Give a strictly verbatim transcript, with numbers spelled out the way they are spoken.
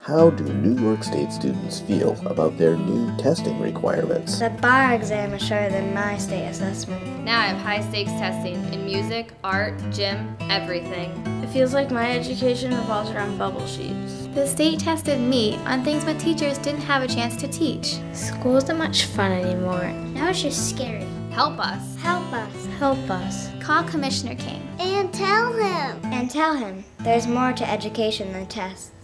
How do New York State students feel about their new testing requirements? The bar exam is shorter than my state assessment. Now I have high-stakes testing in music, art, gym, everything. It feels like my education revolves around bubble sheets. The state tested me on things my teachers didn't have a chance to teach. School isn't much fun anymore. Now it's just scary. Help us. Help us. Help us. Call Commissioner King. And tell him. And tell him there's more to education than tests.